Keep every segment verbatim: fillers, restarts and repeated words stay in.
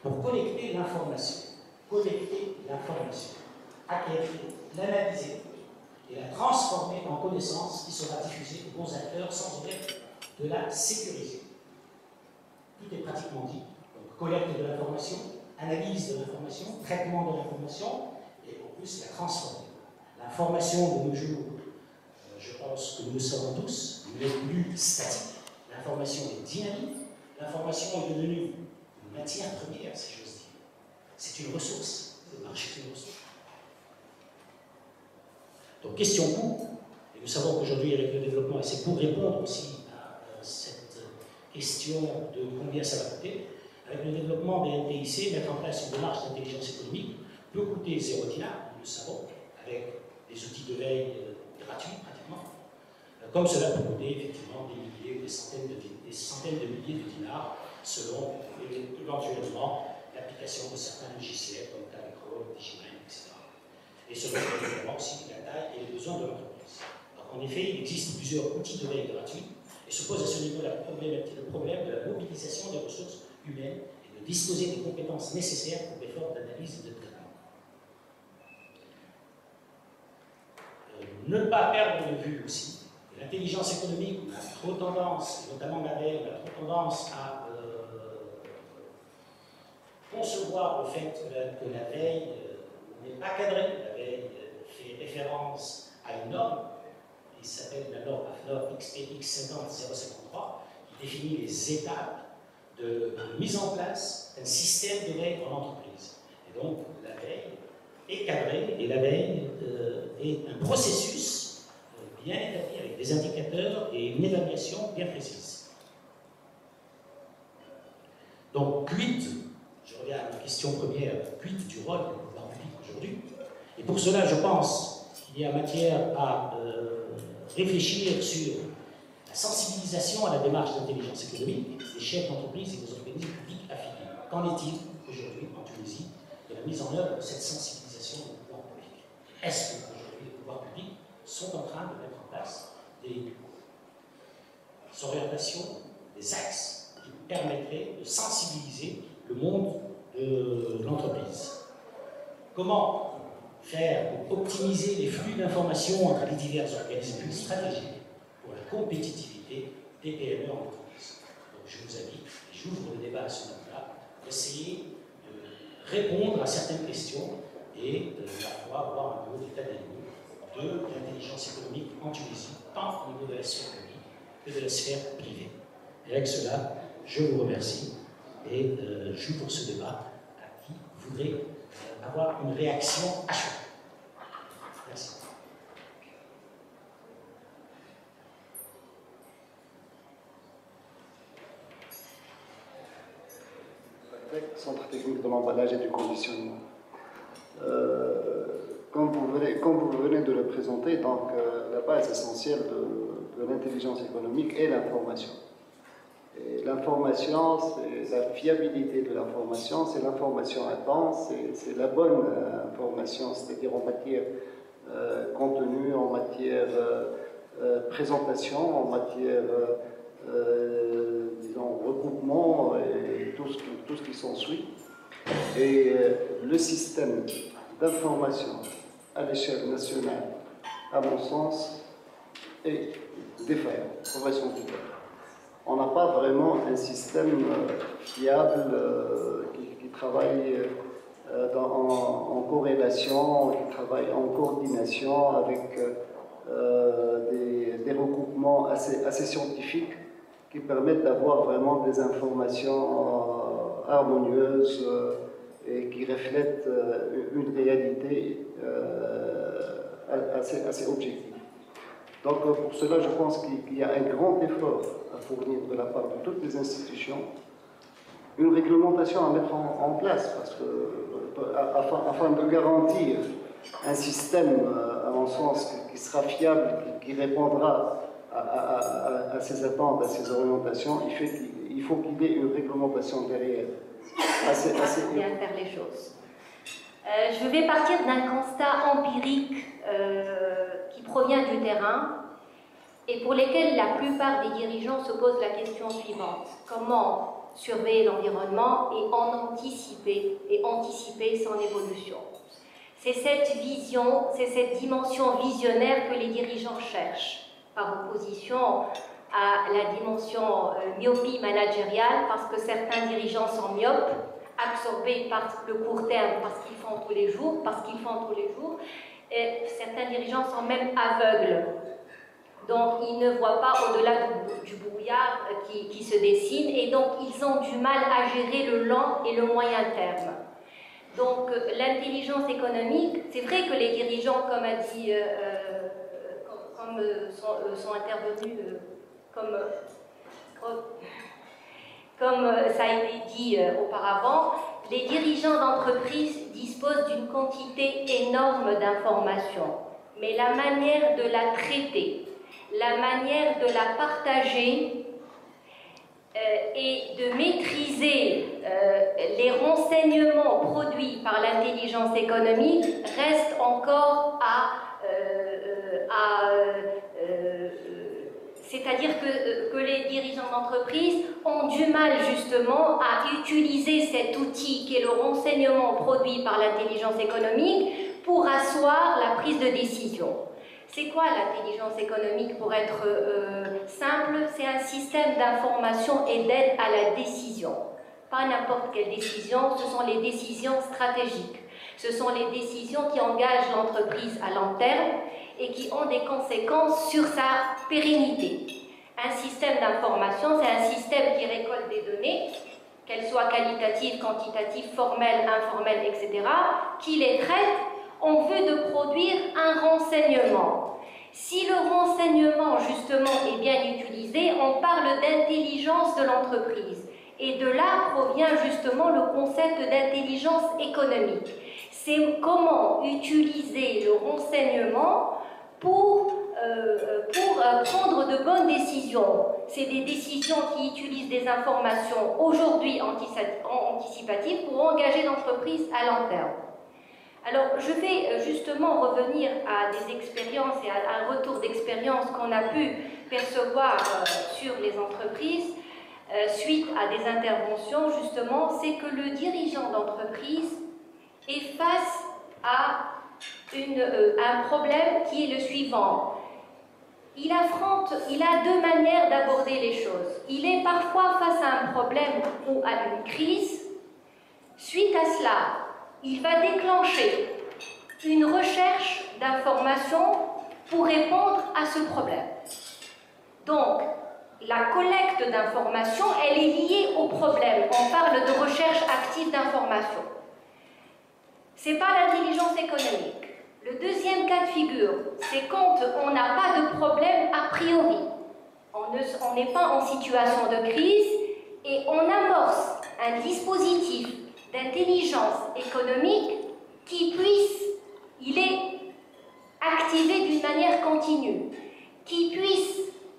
pour collecter l'information, collecter l'information, acquérir, l'analyser et la transformer en connaissance qui sera diffusée aux bons acteurs sans omettre de la sécuriser. Tout est pratiquement dit. Donc, collecte de l'information, analyse de l'information, traitement de l'information et en plus la transformer. L'information de nos jours, euh, je pense que nous le savons tous, n'est plus statique. L'information est dynamique. L'information est devenue une matière première, si j'ose dire. C'est une ressource. Le marché est une ressource. Donc, question coût, et nous savons qu'aujourd'hui, avec le développement, et c'est pour répondre aussi à euh, cette question de combien ça va coûter, avec le développement des N T I C, mettre en place une démarche d'intelligence économique peut coûter zéro dinar, nous le savons, avec des outils de veille euh, gratuits pratiquement, euh, comme cela peut coûter effectivement des milliers ou des centaines de, des centaines de milliers de dinars, selon euh, éventuellement l'application de certains logiciels comme Talecro, Digimine, et cetera. Et selon évidemment aussi la taille et les besoins de l'entreprise. En effet, il existe plusieurs outils de veille gratuits et se pose à ce niveau la problématique, le problème de la mobilisation des ressources humaines et de disposer des compétences nécessaires pour l'effort d'analyse et de traitement. Euh, ne pas perdre de vue aussi que l'intelligence économique a trop tendance, et notamment la veille, a trop tendance à euh, concevoir le fait que la, que la veille euh, n'est pas cadrée. La veille euh, fait référence à une norme, qui s'appelle la norme A F N O R X P X cinquante zéro cinquante-trois, qui définit les étapes de, de mise en place d'un système de veille en entreprise. Et donc, la veille est cadrée, et la veille euh, est un processus euh, bien établi avec des indicateurs et une évaluation bien précise. Donc, quid, je reviens à ma question première, quid du rôle du pouvoir public aujourd'hui. Et pour cela, je pense qu'il y a matière à euh, réfléchir sur la sensibilisation à la démarche d'intelligence économique des chefs d'entreprise et des organismes publics affiliés. Qu'en est-il aujourd'hui en Tunisie de la mise en œuvre de cette sensibilisation du pouvoir public? Est-ce qu'aujourd'hui les pouvoirs publics sont en train de mettre en place des orientations, des axes qui permettraient de sensibiliser le monde de l'entreprise? Comment faire pour optimiser les flux d'informations entre les divers organismes stratégiques pour la compétitivité des P M E en entreprise? Donc je vous invite, et j'ouvre le débat à ce moment-là, d'essayer de répondre à certaines questions et de la fois avoir un peu d'état des lieux de l'intelligence économique en Tunisie, tant au niveau de la sphère publique que de la sphère privée. Et avec cela, je vous remercie et euh, j'ouvre ce débat à qui voudrait euh, avoir une réaction à chaud. Merci. Centre technique de l'emballage et du conditionnement. Euh, comme, vous venez, comme vous venez de le présenter, donc, euh, la base essentielle de, de l'intelligence économique est l'information. Et l'information, c'est la fiabilité de l'information, c'est l'information à temps, c'est la bonne euh, information, c'est-à-dire en matière euh, contenu, en matière euh, euh, présentation, en matière euh, euh, disons, regroupement et tout ce qui, tout ce qui s'ensuit. Et euh, le système d'information à l'échelle nationale, à mon sens, est défaillant, progression du peuple. On n'a pas vraiment un système euh, fiable euh, qui, qui travaille euh, dans, en, en corrélation, qui travaille en coordination avec euh, des, des regroupements assez, assez scientifiques qui permettent d'avoir vraiment des informations euh, harmonieuses euh, et qui reflètent euh, une réalité euh, assez, assez objective. Donc pour cela, je pense qu'il y a un grand effort à fournir de la part de toutes les institutions, une réglementation à mettre en, en place, parce que, afin, afin de garantir un système, à mon sens, qui sera fiable, qui, qui répondra à, à, à, à ces attentes, à ces orientations, il faut qu'il y ait une réglementation derrière. Assez, assez... Bien faire les choses. Euh, je vais partir d'un constat empirique euh, qui provient du terrain. et pour lesquels la plupart des dirigeants se posent la question suivante. Comment surveiller l'environnement et en anticiper, et anticiper son évolution? C'est cette vision, c'est cette dimension visionnaire que les dirigeants cherchent, par opposition à la dimension euh, myopie managériale, parce que certains dirigeants sont myopes, absorbés par le court terme, parce qu'ils font tous les jours, parce qu'ils font tous les jours, et certains dirigeants sont même aveugles. Donc, ils ne voient pas au-delà du, du brouillard qui, qui se dessine, et donc ils ont du mal à gérer le long et le moyen terme. Donc, l'intelligence économique, c'est vrai que les dirigeants, comme a dit, euh, comme, comme sont, sont intervenus, euh, comme, comme, comme ça a été dit euh, auparavant, les dirigeants d'entreprise disposent d'une quantité énorme d'informations, mais la manière de la traiter, la manière de la partager euh, et de maîtriser euh, les renseignements produits par l'intelligence économique reste encore à... Euh, à euh, c'est-à-dire que, que les dirigeants d'entreprise ont du mal justement à utiliser cet outil qui est le renseignement produit par l'intelligence économique pour asseoir la prise de décision. C'est quoi l'intelligence économique pour être euh, simple? C'est un système d'information et d'aide à la décision. Pas n'importe quelle décision, ce sont les décisions stratégiques. Ce sont les décisions qui engagent l'entreprise à long terme et qui ont des conséquences sur sa pérennité. Un système d'information, c'est un système qui récolte des données, qu'elles soient qualitatives, quantitatives, formelles, informelles, et cetera, qui les traite en vue de produire un renseignement. Si le renseignement, justement, est bien utilisé, on parle d'intelligence de l'entreprise. Et de là provient justement le concept d'intelligence économique. C'est comment utiliser le renseignement pour, euh, pour euh, prendre de bonnes décisions. C'est des décisions qui utilisent des informations aujourd'hui anticipatives pour engager l'entreprise à long terme. Alors, je vais justement revenir à des expériences et à un retour d'expérience qu'on a pu percevoir euh, sur les entreprises euh, suite à des interventions, justement, c'est que le dirigeant d'entreprise est face à une, euh, un problème qui est le suivant. Il affronte, il a deux manières d'aborder les choses. Il est parfois face à un problème ou à une crise. Suite à cela, il va déclencher une recherche d'informations pour répondre à ce problème. Donc, la collecte d'informations, elle est liée au problème. On parle de recherche active d'informations. Ce n'est pas l'intelligence économique. Le deuxième cas de figure, c'est quand on n'a pas de problème a priori. On n'est pas en situation de crise et on amorce un dispositif d'intelligence économique qui puisse, il est activé d'une manière continue, qui puisse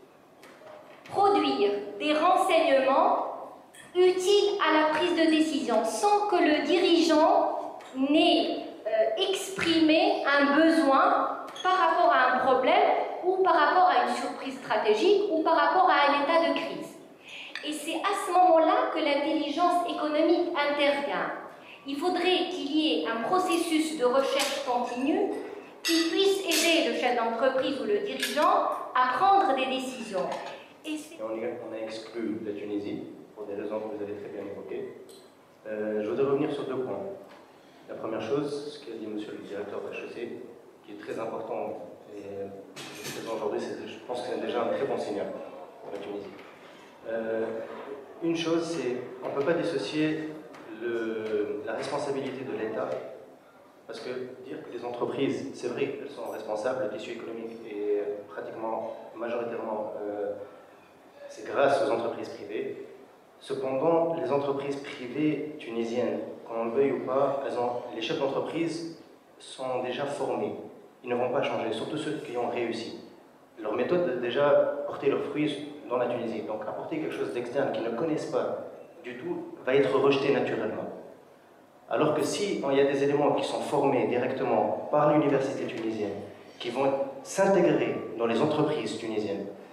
produire des renseignements utiles à la prise de décision sans que le dirigeant n'ait euh, exprimé un besoin par rapport à un problème ou par rapport à une surprise stratégique ou par rapport à un état de crise. Et c'est à ce moment-là que l'intelligence économique intervient. Il faudrait qu'il y ait un processus de recherche continue qui puisse aider le chef d'entreprise ou le dirigeant à prendre des décisions. Et on, a, on a exclu la Tunisie, pour des raisons que vous avez très bien évoquées. Euh, je voudrais revenir sur deux points. La première chose, ce qu'a dit monsieur le directeur d'H E C, qui est très important, et aujourd'hui, je pense que c'est déjà un très bon signal pour la Tunisie. Euh, une chose, c'est qu'on ne peut pas dissocier le, la responsabilité de l'État, parce que dire que les entreprises, c'est vrai qu'elles sont responsables, le tissu économique est pratiquement, majoritairement, euh, c'est grâce aux entreprises privées. Cependant, les entreprises privées tunisiennes, qu'on le veuille ou pas, elles ont, les chefs d'entreprise sont déjà formés. Ils ne vont pas changer, surtout ceux qui ont réussi. Leur méthode a déjà porté leurs fruits dans la Tunisie. Donc apporter quelque chose d'externe qu'ils ne connaissent pas du tout va être rejeté naturellement. Alors que si il y a des éléments qui sont formés directement par l'université tunisienne, qui vont s'intégrer dans les entreprises tunisiennes,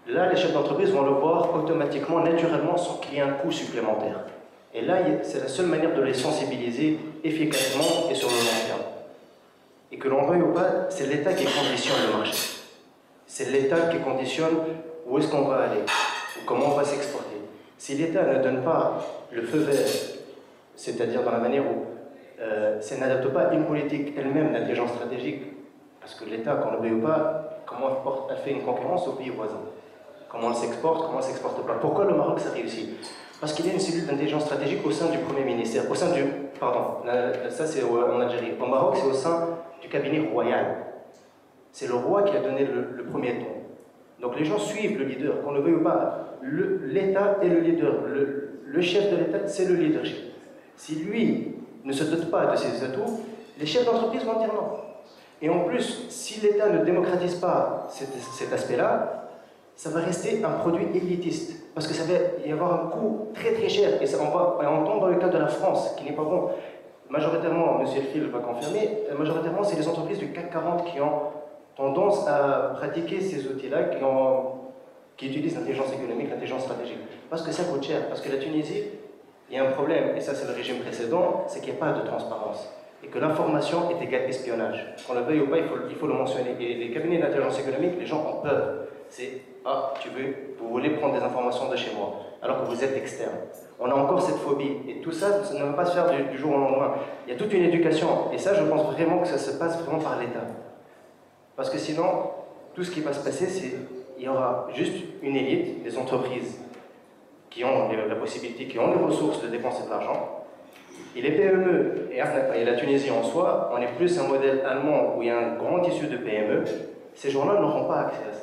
là, les chefs d'entreprise vont le voir automatiquement, naturellement, sans qu'il y ait un coût supplémentaire. Et là, c'est la seule manière de les sensibiliser efficacement et sur le long terme. Et que l'on veuille ou pas, c'est l'État qui conditionne le marché. C'est l'État qui conditionne où est-ce qu'on va aller, ou comment on va s'exporter. Si l'État ne donne pas le feu vert, c'est-à-dire dans la manière où euh, ça n'adapte pas une politique elle-même d'intelligence stratégique, parce que l'État, qu'on le veuille ou pas, comment elle, porte, elle fait une concurrence aux pays voisins. Comment elle s'exporte, comment elle ne s'exporte pas. Pourquoi le Maroc, ça réussit? Parce qu'il y a une cellule d'intelligence stratégique au sein du Premier ministère, au sein du... Pardon, ça c'est en Algérie. Au Maroc, c'est au sein du cabinet royal. C'est le roi qui a donné le, le premier ton. Donc les gens suivent le leader, qu'on le veuille ou pas. L'État est le leader. Le, le chef de l'État, c'est le leadership. Si lui ne se dote pas de ses atouts, les chefs d'entreprise vont dire non. Et en plus, si l'État ne démocratise pas cet, cet aspect-là, ça va rester un produit élitiste. Parce que ça va y avoir un coût très très cher. Et ça, on, va, on tombe dans le cas de la France, qui n'est pas bon. Majoritairement, M. Elfil va confirmer, majoritairement, c'est les entreprises du C A C quarante qui ont tendance à pratiquer ces outils-là, qui, qui utilisent l'intelligence économique, l'intelligence stratégique. Parce que ça coûte cher. Parce que la Tunisie, il y a un problème, et ça c'est le régime précédent, c'est qu'il n'y a pas de transparence. Et que l'information est égale espionnage. Qu'on le veuille ou pas, il faut, il faut le mentionner. Et les cabinets d'intelligence économique, les gens ont peur. C'est « Ah, tu veux, vous voulez prendre des informations de chez moi, alors que vous êtes externe. » On a encore cette phobie. Et tout ça, ça ne va pas se faire du, du jour au lendemain. Il y a toute une éducation. Et ça, je pense vraiment que ça se passe vraiment par l'État. Parce que sinon, tout ce qui va se passer, c'est qu'il y aura juste une élite, des entreprises qui ont la possibilité, qui ont les ressources de dépenser de l'argent. Et les P M E et la Tunisie en soi, on est plus un modèle allemand où il y a un grand tissu de P M E. Ces gens-là n'auront pas accès à ça.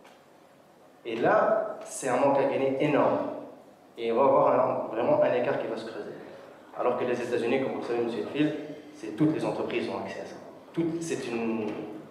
Et là, c'est un manque à gagner énorme. Et on va avoir un, vraiment un écart qui va se creuser. Alors que les États-Unis, comme vous le savez, M. Phil, c'est toutes les entreprises ont accès à ça. C'est une...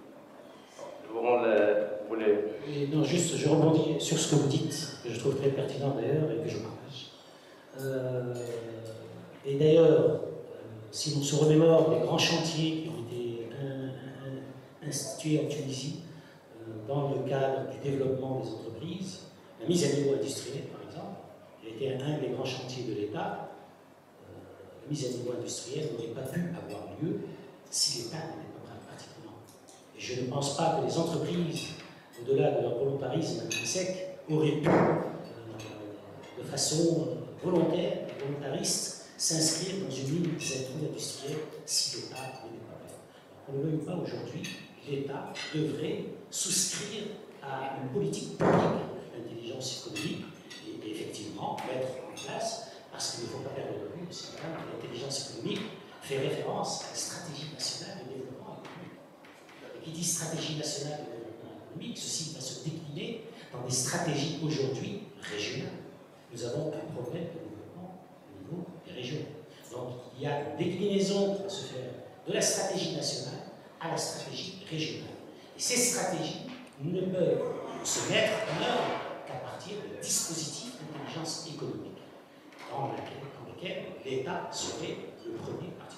Vous voulez... Non, juste, je rebondis sur ce que vous dites, que je trouve très pertinent d'ailleurs et que je partage. Euh, et d'ailleurs, euh, si l'on se remémore les grands chantiers qui ont été un, un, institués en Tunisie, euh, dans le cadre du développement des entreprises, la mise à niveau industriel, par exemple, qui a été un, un des grands chantiers de l'État, euh, la mise à niveau industriel n'aurait pas pu avoir lieu si l'État n'était pas pratiquement. Et je ne pense pas que les entreprises, au-delà de leur volontarisme intrinsèque, auraient pu, euh, de façon volontaire, volontariste, s'inscrire dans une ligne mise à niveau industrielle si l'État n'était pas prêt. On ne le veut pas aujourd'hui, l'État devrait souscrire à une politique publique d'intelligence économique et, et effectivement mettre en place, parce qu'il ne faut pas perdre de vue, c'est quand même que l'intelligence économique fait référence à la stratégie nationale de développement économique. Et qui dit stratégie nationale de développement économique, ceci va se décliner dans des stratégies aujourd'hui régionales. Nous avons un problème de développement au niveau des régions. Donc il y a une déclinaison qui va se faire de la stratégie nationale à la stratégie régionale. Et ces stratégies ne peuvent se mettre en œuvre qu'à partir de dispositifs d'intelligence économique, dans, laquelle, dans lesquels l'État serait le premier parti.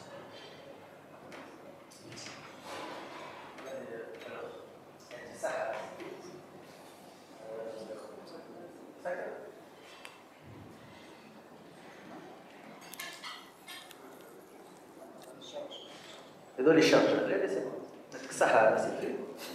Merci. هذول الشارجر لا لا سي بون صح هذا سي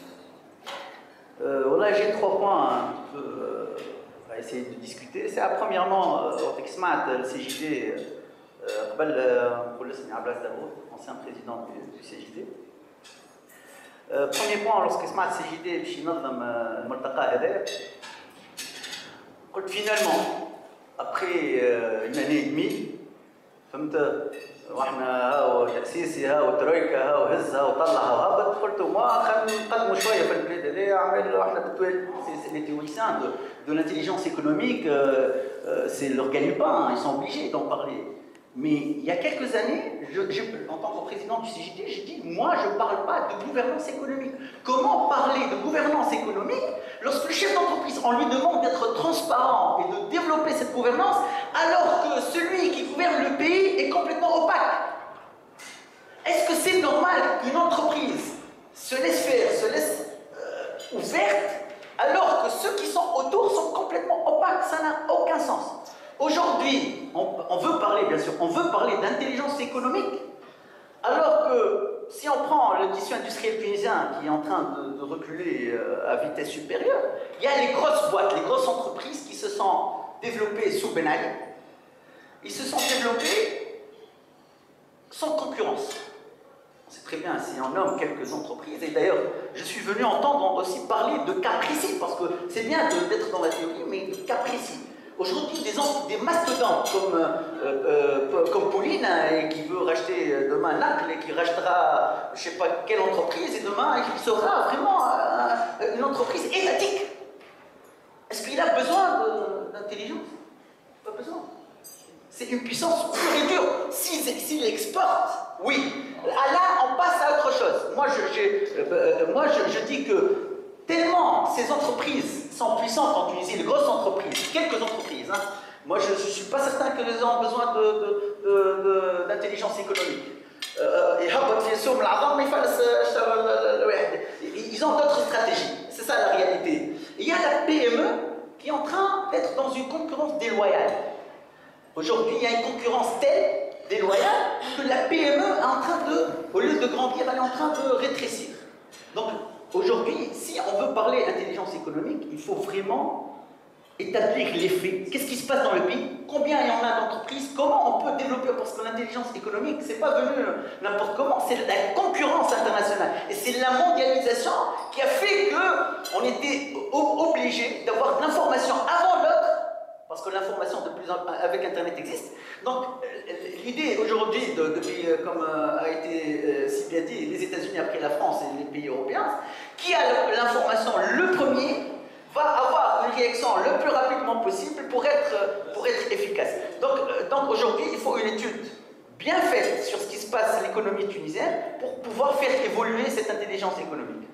والله j'ai trois points un peu à essayer de discuter. C'est premièrement وقت سمعت السي جي دي قبل نقول اسمي عباس داوود ancien président du سي جي دي. Premier point lorsque سمعت السي جي دي باش ينظم الملتقى هذا قلت finalement après une année et demie فهمت واحنا هاو تاسيسي هاو ترويكا هاو هزها وطلعها وهبط قلت ما خلينا نقدموا شويه في البلاد هذايا عملوا احنا les théoriciens de, de l'intelligence économique, euh, euh, c'est leur gagne-pain, ils sont obligés d'en parler. Mais il y a quelques années, je, je, en tant que président du C J T, j'ai dit moi je ne parle pas de gouvernance économique. Comment parler de gouvernance économique lorsque le chef d'entreprise, on lui demande d'être transparent et de développer cette gouvernance, alors que celui qui gouverne le pays est complètement opaque? Est-ce que c'est normal qu'une entreprise se laisse faire, se laisse euh, ouverte alors que ceux qui sont autour sont complètement opaques. Ça n'a aucun sens. Aujourd'hui, on, on veut parler, bien sûr, on veut parler d'intelligence économique, alors que si on prend le tissu industriel tunisien qui est en train de, de reculer à vitesse supérieure, il y a les grosses boîtes, les grosses entreprises qui se sont développées sous Ben Ali. Ils se sont développés sans concurrence. C'est très bien si on nomme quelques entreprises, et d'ailleurs, je suis venu entendre aussi parler de cas précis, parce que c'est bien d'être dans la théorie, mais de cas précis. Aujourd'hui, des, des mastodontes comme, euh, euh, comme Pauline, hein, qui veut racheter demain Nacle, et qui rachètera je ne sais pas quelle entreprise, et demain il sera vraiment euh, une entreprise étatique. Est-ce qu'il a besoin d'intelligence? Pas besoin. C'est une puissance pure et dure. S'il s'il exporte, oui. Là, on passe à autre chose. Moi, je, je, euh, moi je, je dis que tellement ces entreprises sont puissantes en Tunisie, les grosses entreprises, quelques entreprises, hein, moi je ne suis pas certain qu'elles ont besoin d'intelligence économique. Euh, ils ont d'autres stratégies, c'est ça la réalité. Il y a la P M E qui est en train d'être dans une concurrence déloyale. Aujourd'hui, il y a une concurrence telle, déloyale, que la P M E est en train de, au lieu de grandir, elle est en train de rétrécir. Donc, aujourd'hui, si on veut parler intelligence économique, il faut vraiment établir les faits. Qu'est-ce qui se passe dans le pays? Combien il y en a d'entreprises? Comment on peut développer? Parce que l'intelligence économique, c'est pas venu n'importe comment, c'est la concurrence internationale. Et c'est la mondialisation qui a fait qu'on était obligé d'avoir de l'information avant l'autre, parce que l'information de plus en avec Internet existe. Donc, l'idée aujourd'hui, de, depuis, comme a été si bien dit, les États-Unis après la France et les pays européens, qui a l'information le premier, va avoir une réaction le plus rapidement possible pour être, pour être efficace. Donc, donc aujourd'hui, il faut une étude bien faite sur ce qui se passe à l'économie tunisienne pour pouvoir faire évoluer cette intelligence économique.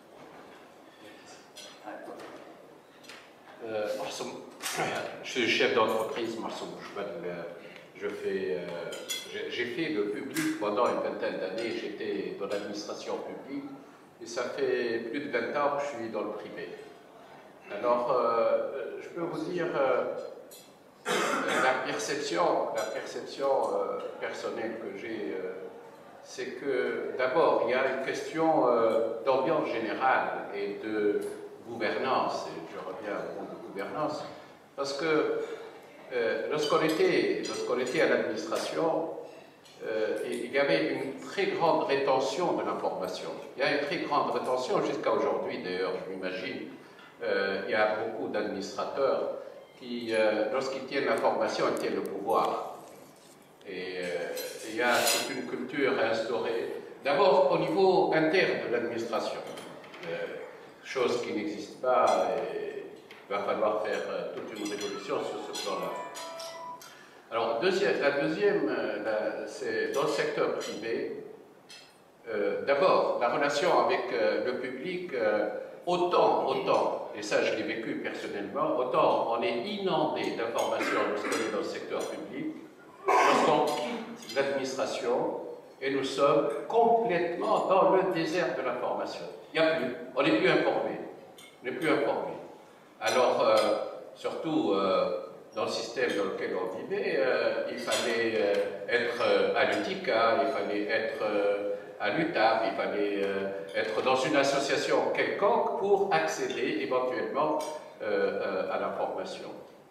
Euh, je suis chef d'entreprise, je fais, euh, j'ai fait le public pendant une vingtaine d'années, j'étais dans l'administration publique, et ça fait plus de vingt ans que je suis dans le privé. Alors, euh, je peux vous dire, euh, la perception, la perception euh, personnelle que j'ai, euh, c'est que d'abord, il y a une question euh, d'ambiance générale et de gouvernance, et je reviens au mot de gouvernance, parce que euh, lorsqu'on était, lorsqu'on était à l'administration, euh, il y avait une très grande rétention de l'information. Il y a une très grande rétention jusqu'à aujourd'hui, d'ailleurs, je m'imagine. Euh, il y a beaucoup d'administrateurs qui, euh, lorsqu'ils tiennent l'information, ils tiennent le pouvoir. Et euh, il y a toute une culture instaurée, d'abord au niveau interne de l'administration, euh, chose qui n'existe pas, et il va falloir faire euh, toute une révolution sur ce plan-là. Alors, deuxième, la deuxième, euh, c'est dans le secteur privé. Euh, d'abord, la relation avec euh, le public, euh, autant, autant, et ça je l'ai vécu personnellement, autant on est inondé d'informations lorsqu'on est dans le secteur public, lorsqu'on quitte l'administration et nous sommes complètement dans le désert de l'information. Il n'y a plus, on n'est plus informé, on n'est plus informé. Alors, euh, surtout euh, dans le système dans lequel on vivait, euh, il fallait euh, être euh, à l'U T I C A, il fallait être euh, à l'U T A P, il fallait euh, être dans une association quelconque pour accéder éventuellement euh, euh, à l'information.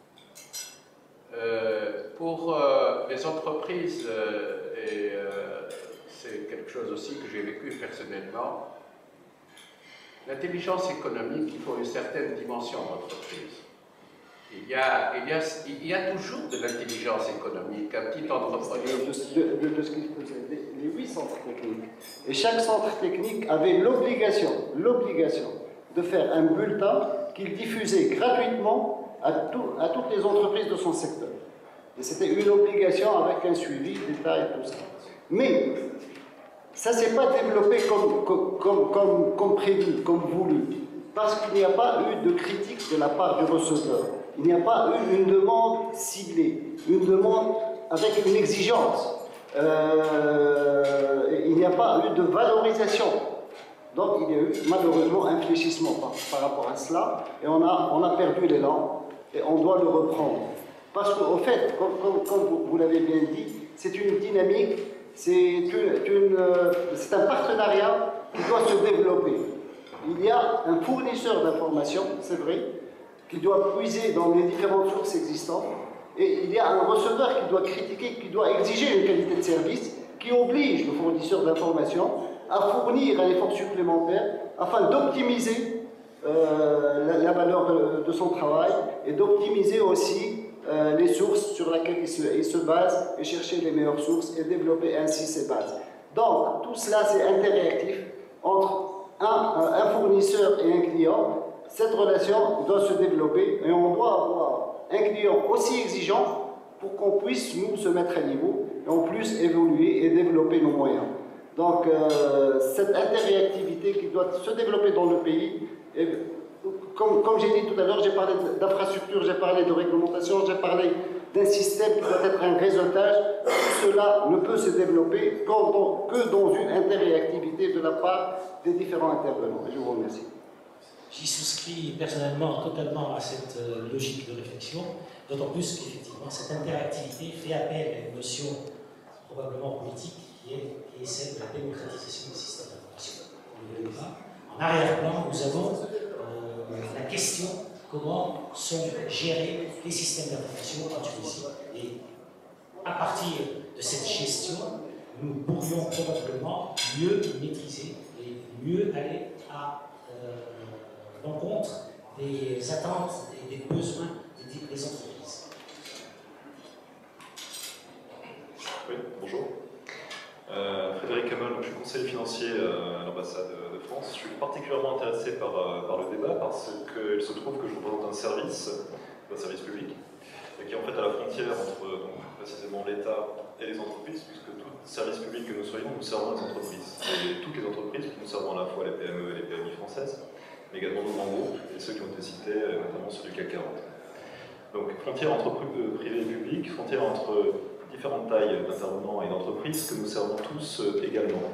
Euh, pour euh, les entreprises, euh, et euh, c'est quelque chose aussi que j'ai vécu personnellement, l'intelligence économique, il faut une certaine dimension d'entreprise. Il y, a, il, y a, il y a toujours de l'intelligence économique, un petit entrepreneur. De, de, de, de ce qu'il faisait, les, les huit centres techniques. Et chaque centre technique avait l'obligation, l'obligation de faire un bulletin qu'il diffusait gratuitement à, tout, à toutes les entreprises de son secteur. Et c'était une obligation avec un suivi, d'État et tout ça. Mais ça ne s'est pas développé comme, comme, comme, comme, comme prévu, comme voulu, parce qu'il n'y a pas eu de critique de la part du receveur. Il n'y a pas eu une demande ciblée, une demande avec une exigence. Euh, il n'y a pas eu de valorisation Donc il y a eu malheureusement un fléchissement par, par rapport à cela, et on a, on a perdu l'élan, et on doit le reprendre. Parce qu'au fait, comme, comme, comme vous, vous l'avez bien dit, c'est une dynamique, c'est une, une, c'est un partenariat qui doit se développer. Il y a un fournisseur d'informations, c'est vrai, qui doit puiser dans les différentes sources existantes, et il y a un receveur qui doit critiquer, qui doit exiger une qualité de service, qui oblige le fournisseur d'informations à fournir un effort supplémentaire afin d'optimiser euh, la, la valeur de, de son travail et d'optimiser aussi euh, les sources sur lesquelles il se, il se base et chercher les meilleures sources et développer ainsi ses bases. Donc tout cela c'est interréactif entre un, un fournisseur et un client. Cette relation doit se développer et on doit avoir un client aussi exigeant pour qu'on puisse nous se mettre à niveau et en plus évoluer et développer nos moyens. Donc euh, cette interréactivité qui doit se développer dans le pays, et, comme, comme j'ai dit tout à l'heure, j'ai parlé d'infrastructure, j'ai parlé de réglementation, j'ai parlé d'un système qui doit être un réseautage. Tout cela ne peut se développer dans, que dans une interréactivité de la part des différents intervenants. Je vous remercie. J'y souscris personnellement totalement à cette euh, logique de réflexion, d'autant plus qu'effectivement cette interactivité fait appel à une notion probablement politique qui est, qui est celle de la démocratisation des systèmes d'information. On ne le pas. En arrière-plan, nous avons euh, la question comment sont gérés les systèmes d'information en Tunisie. Et à partir de cette gestion, nous pourrions probablement mieux maîtriser et mieux aller à euh, l'encontre des attentes et des besoins des, des entreprises. Oui, bonjour. Euh, Frédéric Hamel, je suis conseiller financier euh, à l'ambassade de France. Je suis particulièrement intéressé par, euh, par le débat parce qu'il se trouve que je représente un service, un service public, qui est en fait à la frontière entre donc, précisément l'État et les entreprises, puisque tout service public que nous soyons, nous servons les entreprises. Et toutes les entreprises, nous servons à la fois les P M E et les P M I françaises, mais également nos grands groupes et ceux qui ont été cités, notamment ceux du C A C quarante. Donc frontière entre privé et public, frontière entre différentes tailles d'intervenants et d'entreprises que nous servons tous également.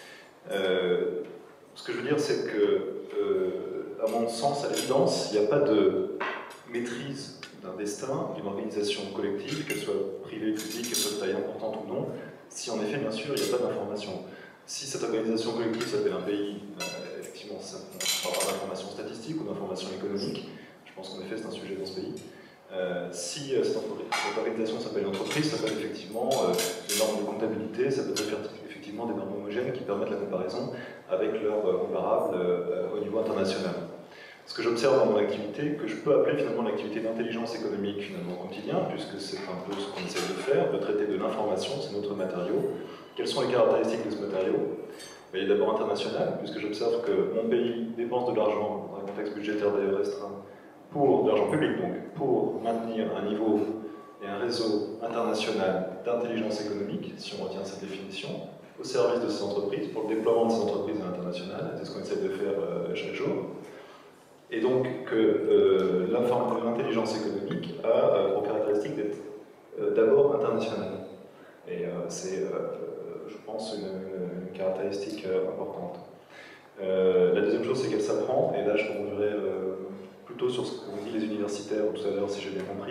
Euh, ce que je veux dire, c'est que, euh, à mon sens, à l'évidence, il n'y a pas de maîtrise d'un destin, d'une organisation collective, qu'elle soit privée, publique, qu'elle soit de taille importante ou non, si en effet, bien sûr, il n'y a pas d'information. Si cette organisation collective s'appelle un pays, euh, effectivement, ça ne parle pas d'information statistique ou d'information économique, je pense qu'en effet, c'est un sujet dans ce pays. Euh, si euh, cette, cette organisation s'appelle une entreprise, ça s'appelle effectivement euh, des normes de comptabilité, ça peut être effectivement des normes homogènes qui permettent la comparaison avec leurs euh, comparables euh, au niveau international. Ce que j'observe dans mon activité, que je peux appeler finalement l'activité d'intelligence économique finalement au quotidien, puisque c'est un peu ce qu'on essaie de faire, de traiter de l'information, c'est notre matériau. Quelles sont les caractéristiques de ce matériau? Il est d'abord international, puisque j'observe que mon pays dépense de l'argent, dans un contexte budgétaire d'ailleurs restreint, pour de l'argent public donc, pour maintenir un niveau et un réseau international d'intelligence économique, si on retient cette définition, au service de ces entreprises, pour le déploiement de ces entreprises à l'international, c'est ce qu'on essaie de faire euh, chaque jour. Et donc que euh, l'intelligence économique a euh, pour caractéristique d'être euh, d'abord internationale. Et euh, c'est, euh, je pense, une, une, une caractéristique euh, importante. Euh, la deuxième chose, c'est qu'elle s'apprend, et là je rebondirai euh, plutôt sur ce qu'ont dit les universitaires tout à l'heure, si j'ai bien compris.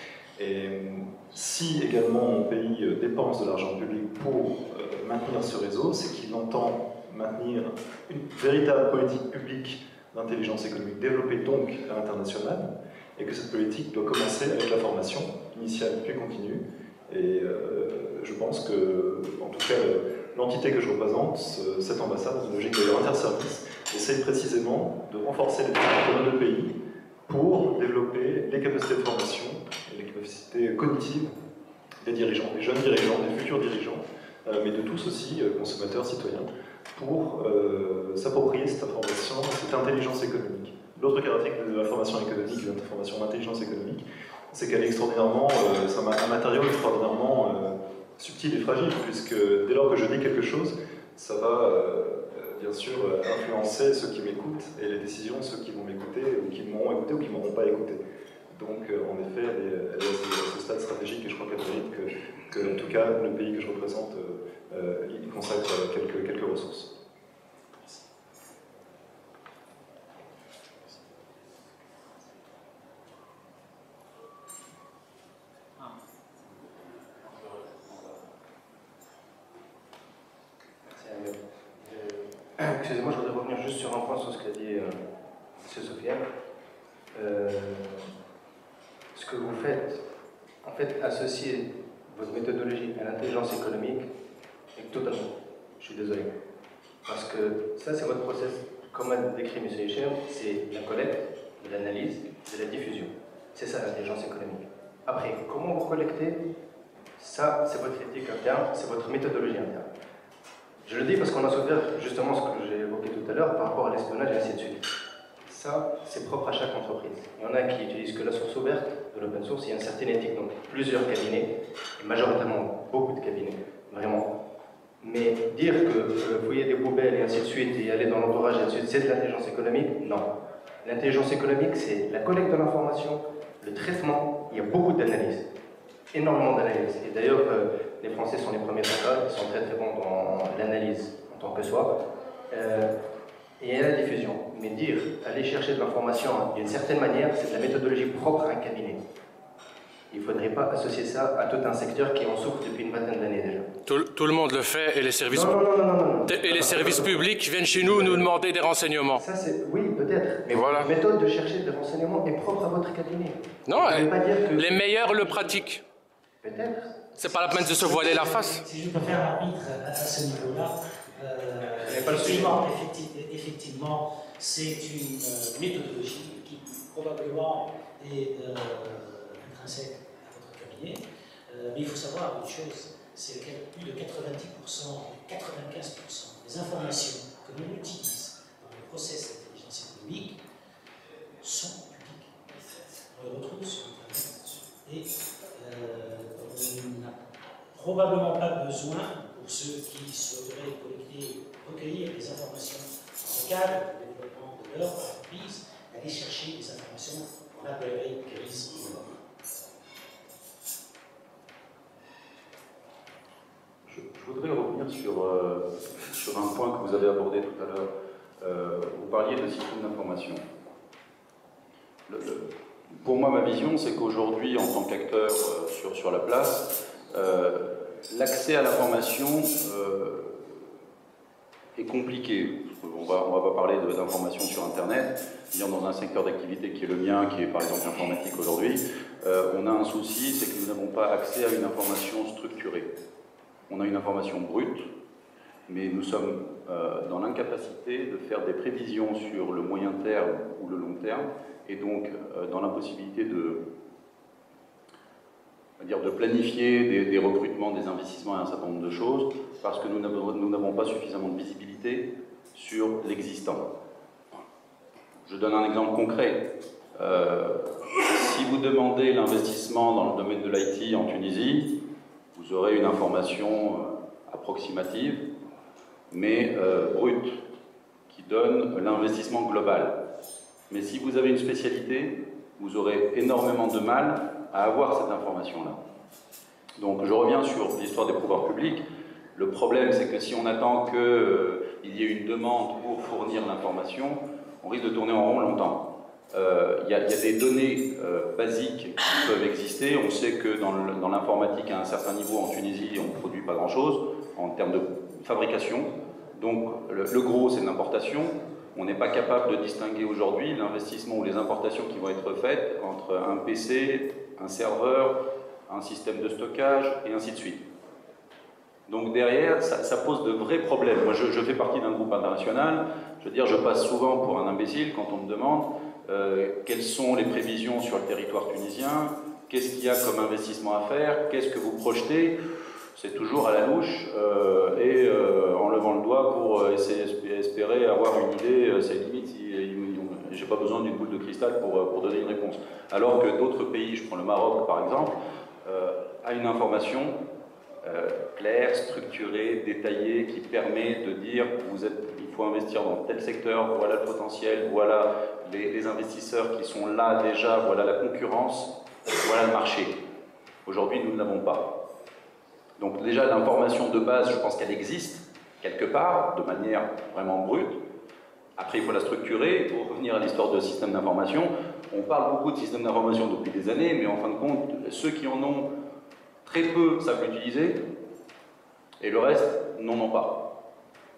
Et si également mon pays dépense de l'argent public pour euh, maintenir ce réseau, c'est qu'il entend maintenir une véritable politique publique d'intelligence économique développée donc à l'international, et que cette politique doit commencer avec la formation initiale puis continue. Et euh, je pense que, en tout cas, l'entité que je représente, cette ambassade, dans une logique d'ailleurs interservice, essaye précisément de renforcer les départements de pays pour développer les capacités de formation et les capacités cognitives des dirigeants, des jeunes dirigeants, des futurs dirigeants, euh, mais de tous aussi, euh, consommateurs, citoyens, pour euh, s'approprier cette information, cette intelligence économique. L'autre caractéristique de l'information économique, de l'information d'intelligence économique, c'est qu'elle est extraordinairement, euh, c'est un matériau extraordinairement euh, subtil et fragile, puisque dès lors que je dis quelque chose, ça va euh, bien sûr influencer ceux qui m'écoutent et les décisions de ceux qui vont m'écouter ou qui m'auront écouté ou qui ne m'auront pas écouté. Donc euh, en effet, elle est, elle est à ce stade stratégique et je crois qu'elle mérite que, que, en tout cas, le pays que je représente euh, euh, y consacre quelques, quelques ressources. excusez-moi, je voudrais revenir juste sur un point sur ce qu'a dit euh, M. Sofiane. Euh, ce que vous faites, en fait, associer votre méthodologie à l'intelligence économique est totalement. Je suis désolé. Parce que ça, c'est votre process. Comme a décrit M. Hichem, c'est la collecte, de l'analyse, de la diffusion. C'est ça l'intelligence économique. Après, comment vous collectez, ça, c'est votre éthique interne, c'est votre méthodologie interne. Je le dis parce qu'on a souffert justement ce que j'ai évoqué tout à l'heure par rapport à l'espionnage et ainsi de suite. Ça, c'est propre à chaque entreprise. Il y en a qui utilisent que la source ouverte de l'open source, il y a une certaine éthique, donc plusieurs cabinets, et majoritairement beaucoup de cabinets, vraiment. Mais dire que euh, vous voyez des poubelles et ainsi de suite, et aller dans l'entourage et ainsi de suite, c'est de l'intelligence économique? Non. L'intelligence économique, c'est la collecte de l'information, le traitement, il y a beaucoup d'analyses, énormément d'analyses. Et d'ailleurs, euh, les Français sont les premiers dans ça, ils sont très très bons dans l'analyse en tant que soi. Euh, et il y a la diffusion. Mais dire, aller chercher de l'information d'une certaine manière, c'est de la méthodologie propre à un cabinet. Il ne faudrait pas associer ça à tout un secteur qui en souffre depuis une vingtaine d'années déjà. Tout, tout le monde le fait et les services, non, non, non, non, non, non. Et les services publics viennent chez nous nous demander des renseignements. Ça, c'est, oui, peut-être. Mais voilà. La méthode de chercher des renseignements est propre à votre cabinet. Non, elle, pas dire que... les meilleurs le pratiquent. Peut-être. C'est pas la peine de se voiler la face. Si je peux faire arbitre à, à ce niveau-là, euh, effectivement, effectivement, effectivement c'est une euh, méthodologie qui probablement est euh, intrinsèque à votre cabinet. Euh, mais il faut savoir une chose, c'est que plus de quatre-vingt-dix pour cent, quatre-vingt-quinze pour cent des informations que l'on utilise dans le process d'intelligence économique sont publiques. On les retrouve sur Internet. Et euh, on n'a probablement pas besoin, pour ceux qui souhaiteraient collecter, recueillir des informations dans le cadre du développement de leur entreprise, d'aller chercher des informations qu'on appellerait grises. Je, je voudrais revenir sur, euh, sur un point que vous avez abordé tout à l'heure. Euh, vous parliez de système d'information. Le, le, pour moi, ma vision, c'est qu'aujourd'hui, en tant qu'acteur euh, sur, sur la place, euh, l'accès à l'information euh, est compliqué. On va, on va pas parler d'information sur Internet. Dans un secteur d'activité qui est le mien, qui est par exemple l'informatique aujourd'hui, euh, on a un souci, c'est que nous n'avons pas accès à une information structurée. On a une information brute, mais nous sommes euh, dans l'incapacité de faire des prévisions sur le moyen terme ou le long terme, et donc euh, dans l'impossibilité de, dire, de planifier des, des recrutements, des investissements et un certain nombre de choses, parce que nous n'avons pas suffisamment de visibilité sur l'existant. Je donne un exemple concret. Euh, si vous demandez l'investissement dans le domaine de l'I T en Tunisie, vous aurez une information euh, approximative, mais euh, brute, qui donne l'investissement global. Mais si vous avez une spécialité, vous aurez énormément de mal à avoir cette information-là. Donc je reviens sur l'histoire des pouvoirs publics. Le problème, c'est que si on attend qu'il euh, y ait une demande pour fournir l'information, on risque de tourner en rond longtemps. Il euh, y, y a des données euh, basiques qui peuvent exister. On sait que dans l'informatique, à un certain niveau, en Tunisie, on ne produit pas grand-chose en termes de fabrication. Donc le, le gros, c'est l'importation. On n'est pas capable de distinguer aujourd'hui l'investissement ou les importations qui vont être faites entre un P C, un serveur, un système de stockage, et ainsi de suite. Donc derrière, ça, ça pose de vrais problèmes. Moi, je, je fais partie d'un groupe international. Je veux dire, je passe souvent pour un imbécile quand on me demande euh, quelles sont les prévisions sur le territoire tunisien, qu'est-ce qu'il y a comme investissement à faire, qu'est-ce que vous projetez. C'est toujours à la louche euh, et euh, en levant le doigt pour euh, essayer, espérer avoir une idée. Euh, c'est limite, j'ai pas besoin d'une boule de cristal pour, pour donner une réponse. Alors que d'autres pays, je prends le Maroc par exemple, euh, a une information euh, claire, structurée, détaillée, qui permet de dire vous êtes, il faut investir dans tel secteur, voilà le potentiel, voilà les, les investisseurs qui sont là déjà, voilà la concurrence, voilà le marché. Aujourd'hui, nous ne l'avons pas. Donc déjà, l'information de base, je pense qu'elle existe, quelque part, de manière vraiment brute. Après, il faut la structurer. Pour revenir à l'histoire de système d'information, on parle beaucoup de système d'information depuis des années, mais en fin de compte, ceux qui en ont très peu savent l'utiliser, et le reste n'en ont pas.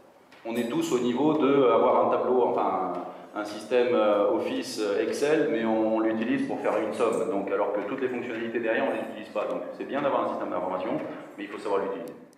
on est tous au niveau d'avoir un tableau, enfin un, un système euh, Office Excel, mais on, on l'utilise pour faire une somme, donc, alors que toutes les fonctionnalités derrière, on ne les utilise pas. Donc c'est bien d'avoir un système d'information, mais il faut savoir l'utiliser.